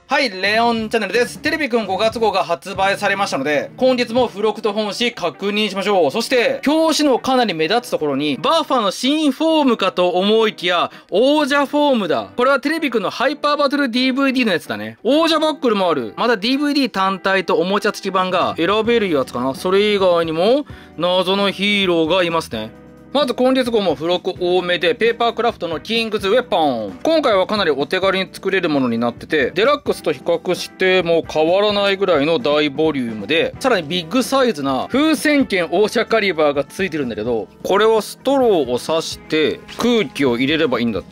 はい、レオンチャンネルです。テレビくん5月号が発売されましたので、本日も付録と本誌確認しましょう。そして、表紙のかなり目立つところに、バーファの新フォームかと思いきや、王者フォームだ。これはテレビくんのハイパーバトル DVD のやつだね。王者バックルもある。まだ DVD 単体とおもちゃ付き版が選べるやつかな。それ以外にも、謎のヒーローがいますね。まず今月号も付録多めで、ペーパークラフトのキングズウェポン。今回はかなりお手軽に作れるものになってて、デラックスと比較しても変わらないぐらいの大ボリュームで、さらにビッグサイズな風船剣オーシャカリバーがついてるんだけど、これはストローを刺して空気を入れればいいんだって。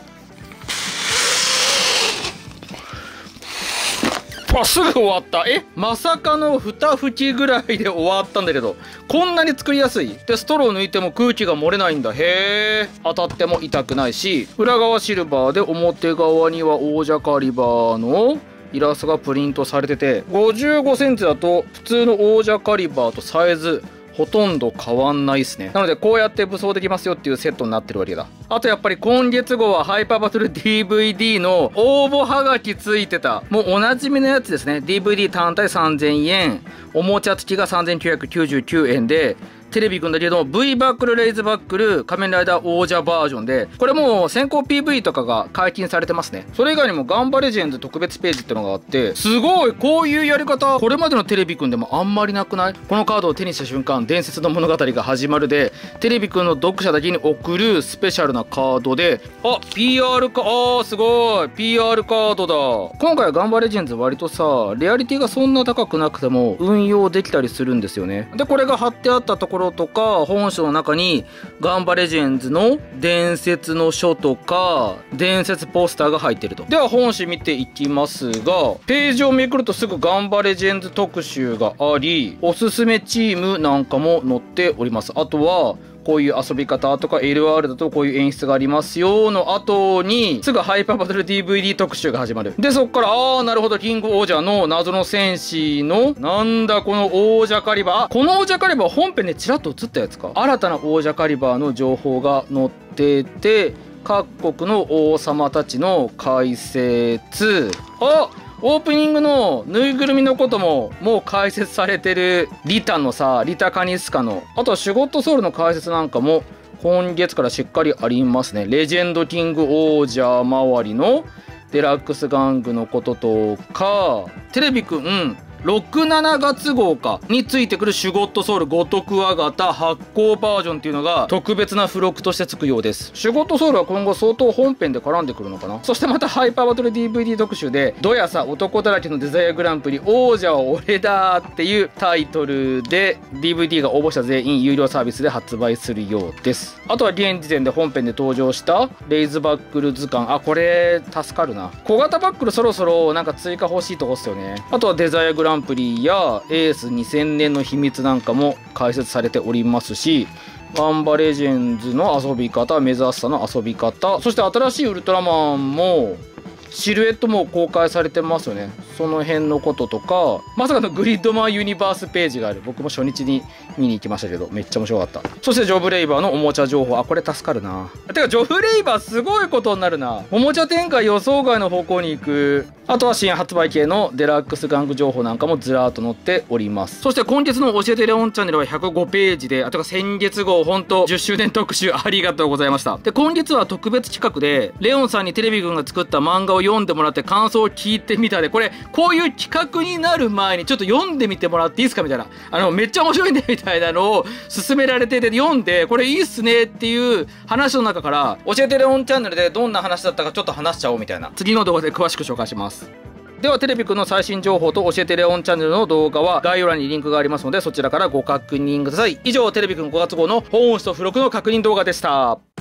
あ、すぐ終わった。まさかの2吹きぐらいで終わったんだけど、こんなに作りやすい。で、ストロー抜いても空気が漏れないんだ。へえ。当たっても痛くないし、裏側シルバーで表側にはオージャカリバーのイラストがプリントされてて、55センチだと普通のオージャカリバーとサイズほとんど変わんないですね。なのでこうやって武装できますよっていうセットになってるわけだ。あとやっぱり今月号はハイパーバトル DVD の応募はがきついてた。もうおなじみのやつですね。DVD 単体3000円。おもちゃ付きが3999円で、テレビくんだけど V バックルレイズバックル仮面ライダー王者バージョンで、これもう先行 PV とかが解禁されてますね。それ以外にもガンバレジェンズ特別ページってのがあって、すごいこういうやり方これまでのテレビくんでもあんまりなくない？このカードを手にした瞬間伝説の物語が始まるで、テレビくんの読者だけに送るスペシャルなカードで、あ、PR か、すごい PR カードだ。今回はガンバレジェンズ割とさ、レアリティがそんな高くなくても運用できたりするんですよね。で、これが貼ってあったところとか本書の中にガンバレジェンズの伝説の書とか伝説ポスターが入ってると。では本誌見ていきますが、ページをめくるとすぐガンバレジェンズ特集があり、おすすめチームなんかも載っております。あとはこういう遊び方とか LR だとこういう演出がありますよの後にすぐハイパーバトル DVD 特集が始まる。で、そっからなるほど、キング王者の謎の戦士のなんだこの王者カリバー。この王者カリバー本編でチラッと映ったやつか。新たな王者カリバーの情報が載ってて、各国の王様たちの解説。オープニングのぬいぐるみのことももう解説されてる。リタのさ、リタカニスカの、あとはシュゴットソウルの解説なんかも今月からしっかりありますね。レジェンドキング王者周りのデラックス玩具のこととか、テレビくん67月号かについてくるシュゴットソウル五徳和型発行バージョンっていうのが特別な付録としてつくようです。シュゴットソウルは今後相当本編で絡んでくるのかな。そしてまたハイパーバトル DVD 特集で、どやさ男だらけのデザイアグランプリ王者は俺だっていうタイトルで DVD が応募者全員有料サービスで発売するようです。あとは現時点で本編で登場したレイズバックル図鑑、これ助かるな。小型バックルそろそろなんか追加欲しいとこっすよね。あとはデザイアグランプリやエース2000年の秘密なんかも解説されておりますし、ガンバレジェンズの遊び方、メザスタの遊び方、そして新しいウルトラマンもシルエットも公開されてますよね。その辺のこととか、まさかのグリッドマンユニバースページがある。僕も初日に見に行きましたけど、めっちゃ面白かった。そしてジョブレイバーのおもちゃ情報。これ助かるな。てかジョブレイバーすごいことになるな。おもちゃ展開予想外の方向に行く。あとは新発売系のデラックス玩具情報なんかもずらーっと載っております。そして今月の教えてレオンチャンネルは105ページで、あとは先月号ほんと10周年特集ありがとうございました。で、今月は特別企画でレオンさんにテレビくんが作った漫画を読んでもらって感想を聞いてみたで、こういう企画になる前にちょっと読んでみてもらっていいですかみたいな、めっちゃ面白いねみたいなのを勧められてて、読んでこれいいっすねっていう話の中から、教えてレオンチャンネルでどんな話だったかちょっと話しちゃおうみたいな、次の動画で詳しく紹介します。ではテレビくんの最新情報と教えてレオンチャンネルの動画は概要欄にリンクがありますので、そちらからご確認ください。以上、テレビくん5月号の本誌と付録の確認動画でした。